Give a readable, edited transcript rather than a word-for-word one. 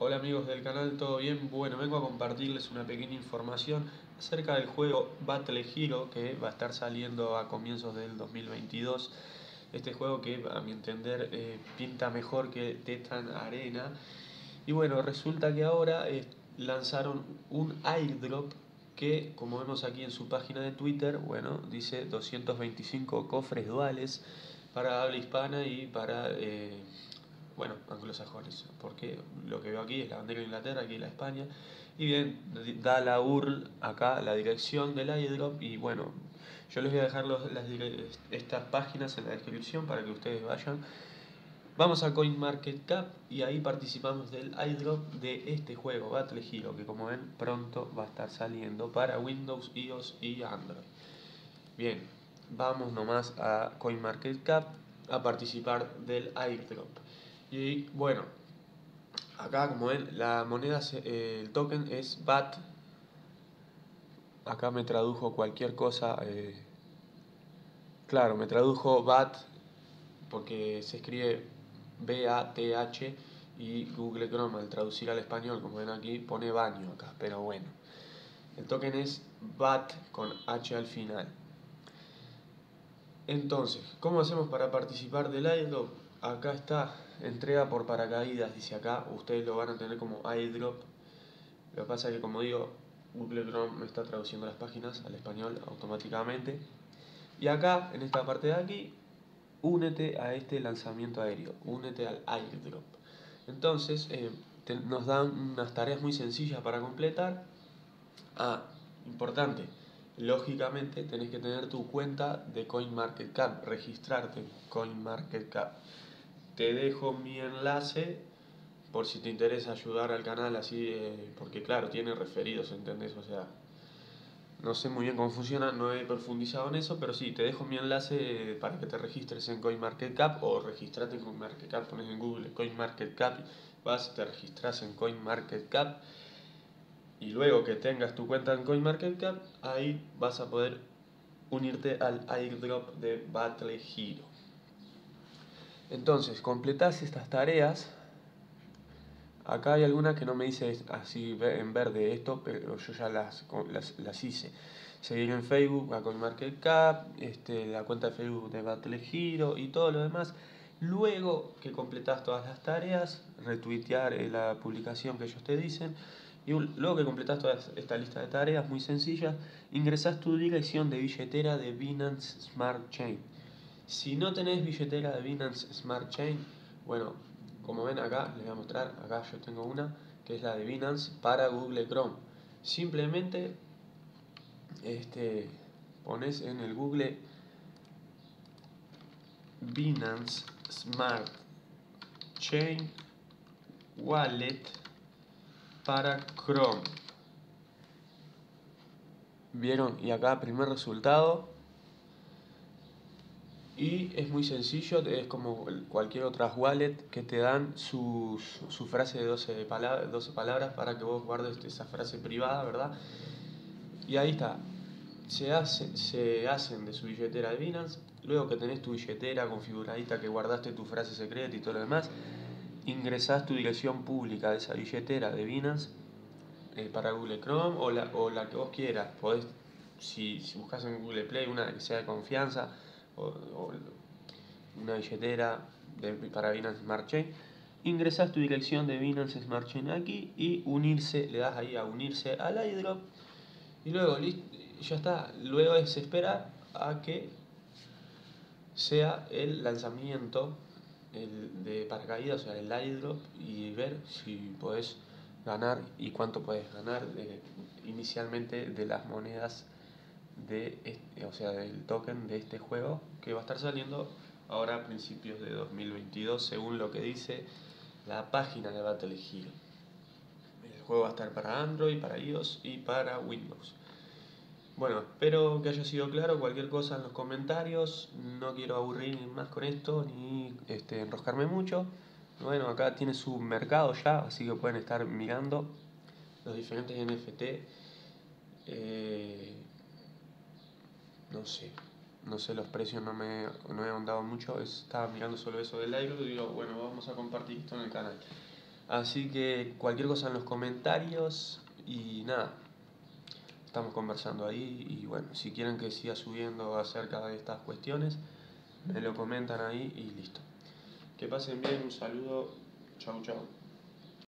Hola amigos del canal, ¿todo bien? Bueno, vengo a compartirles una pequeña información acerca del juego Battle Hero que va a estar saliendo a comienzos del 2022. Este juego que a mi entender pinta mejor que Tetan Arena. Y bueno, resulta que ahora lanzaron un airdrop que, como vemos aquí en su página de Twitter, bueno, dice 225 cofres duales para habla hispana y para bueno, anglosajones, porque lo que veo aquí es la bandera de Inglaterra, aquí la España, y bien, da la URL acá, la dirección del airdrop, y bueno, yo les voy a dejar estas páginas en la descripción para que ustedes vayan. Vamos a CoinMarketCap y ahí participamos del airdrop de este juego, Battle Hero, que como ven pronto va a estar saliendo para Windows, iOS y Android. Bien, vamos nomás a CoinMarketCap a participar del airdrop. Y bueno, acá como ven, la moneda, el token es BAT. Acá me tradujo cualquier cosa. Claro, me tradujo BAT porque se escribe BATH y Google Chrome al traducir al español, como ven aquí, pone baño acá, pero bueno. El token es BAT con H al final. Entonces, ¿cómo hacemos para participar del airdrop? Acá está, entrega por paracaídas, dice acá, ustedes lo van a tener como airdrop. Lo que pasa es que, como digo, Google Chrome me está traduciendo las páginas al español automáticamente. Y acá, en esta parte de aquí, únete a este lanzamiento aéreo, únete al airdrop. Entonces, nos dan unas tareas muy sencillas para completar. Importante, lógicamente tenés que tener tu cuenta de CoinMarketCap, registrarte en CoinMarketCap. Te dejo mi enlace por si te interesa ayudar al canal así, porque claro, tiene referidos, ¿entendés? O sea, no sé muy bien cómo funciona, no he profundizado en eso, pero sí, te dejo mi enlace para que te registres en CoinMarketCap o registrate en CoinMarketCap, pones en Google CoinMarketCap, vas, te registras en CoinMarketCap y luego que tengas tu cuenta en CoinMarketCap, ahí vas a poder unirte al airdrop de Battle Hero. Entonces, completás estas tareas. Acá hay algunas que no me dice así en verde esto, pero yo ya las hice. Seguir en Facebook a CoinMarketCap, la cuenta de Facebook de Battle Hero y todo lo demás. Luego que completas todas las tareas, retuitear la publicación que ellos te dicen. Y luego que completas toda esta lista de tareas muy sencillas, ingresas tu dirección de billetera de Binance Smart Chain. Si no tenés billetera de Binance Smart Chain, bueno, como ven acá, les voy a mostrar, acá yo tengo una que es la de Binance para Google Chrome. Simplemente pones en el Google Binance Smart Chain Wallet para Chrome. ¿Vieron? Y acá primer resultado. Y es muy sencillo, es como cualquier otra wallet que te dan su frase de 12 palabras para que vos guardes esa frase privada, ¿verdad? Y ahí está, se hacen de su billetera de Binance, luego que tenés tu billetera configuradita, que guardaste tu frase secreta y todo lo demás, ingresás tu dirección pública de esa billetera de Binance para Google Chrome o la que vos quieras. Podés, si buscas en Google Play una que sea de confianza o una billetera para Binance Smart Chain, ingresas tu dirección de Binance Smart Chain aquí y unirse, le das ahí a unirse al airdrop y luego ya está. Luego es esperar a que sea el lanzamiento de paracaídas, o sea, el airdrop, y ver si podés ganar y cuánto podés ganar inicialmente de las monedas o sea, del token de este juego que va a estar saliendo ahora a principios de 2022 según lo que dice la página de Battle Hero. El juego va a estar para Android, para iOS y para Windows. Bueno, espero que haya sido claro. Cualquier cosa en los comentarios. No quiero aburrir más con esto ni enroscarme mucho. Bueno, acá tiene su mercado ya, así que pueden estar mirando los diferentes NFT. No sé los precios, no he ahondado mucho. Estaba mirando solo eso del aire y digo, bueno, vamos a compartir esto en el canal. Así que cualquier cosa en los comentarios y nada, estamos conversando ahí y bueno, si quieren que siga subiendo acerca de estas cuestiones, me lo comentan ahí y listo. Que pasen bien, un saludo, chau chau.